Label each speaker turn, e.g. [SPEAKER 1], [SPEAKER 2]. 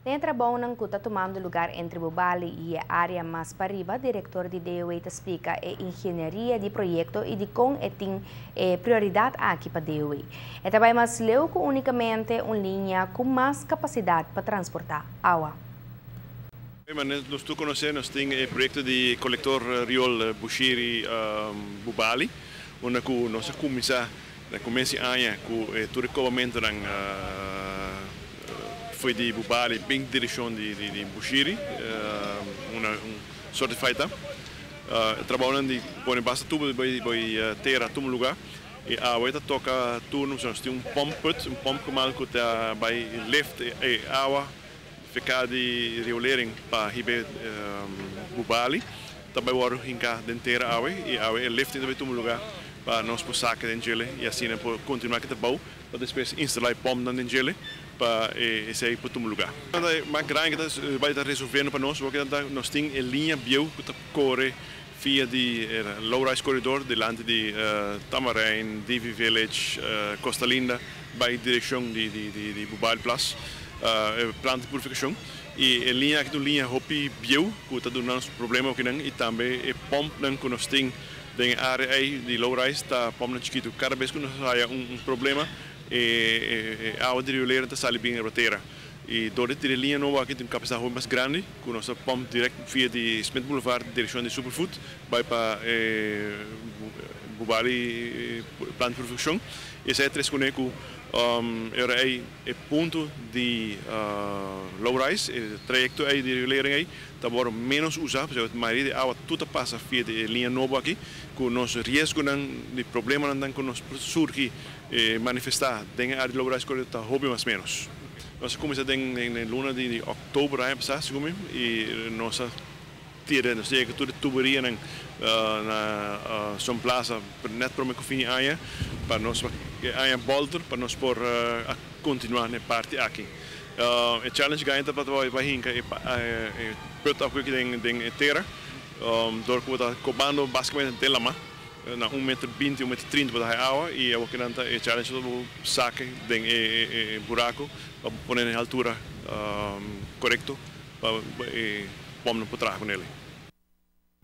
[SPEAKER 1] Dentro bom não está tomando lugar entre Bubali e a área mais para riba, diretor de DOE explica a engenharia de projeto e de como tem prioridade aqui para DOE. É também mais leuco unicamente uma linha com mais capacidade para transportar água.
[SPEAKER 2] Nós estamos conhecendo, nós temos o projeto de coletor riol Bushiri Bubali, onde nós começamos com o recobamento foi de Bubali, bem direção de Bushiri, uma sorte de feita. Trabalhando de põe basta tubo vai ter a todo lugar e a água toca turno, nós temos pomp que vai lift a água ficar de riolering para ribe Bubali, também o ar hinca denteira água e a água lift também todo lugar para nós por sacar dentro e assim por continuar que trabalho para depois instalar pomp dentro dele para esse aí para todo lugar. Mas grande que vai estar resolvendo para nós, porque nós temos a linha bio que corre via de low-rise corridor delante de Tamarain, Divi Village, Costa Linda, vai direção de Bubali Plus. Planta de purificação e a linha Hopi bio que está dando problema aqui e também a pompa que nós temos na área de low rise está pompa chiquito cada vez que nós há problema a água de rioleira está saindo bem na roteira e durante a linha nova aqui tem capacidade mais grande com nossa pompa direto via de Smith Boulevard direção de Superfood vai para Bubali planta de purificação esse é três conectos era o ponto de low rise, o trajecto de riolering aí, está menos usado, porque a maioria da água toda passa via de linha nova aqui, com nosso risco de problema que nos surge manifestar dentro da área de low rise está hobby mais menos. Nós começamos em luna de outubro ano passado e nossa tira, nós temos toda tuberia na São Plaza, net para o fim de para nós a Boulder para nós por continuar na parte aqui. O challenge ganha para vai hinca pronto aqui em terra, dor que está cobando basicamente de lama na 1,20 m, 1,30 m para a água e eu que nanta o challenge do saque de buraco para pôr na altura correto para pôr no por trás com ele.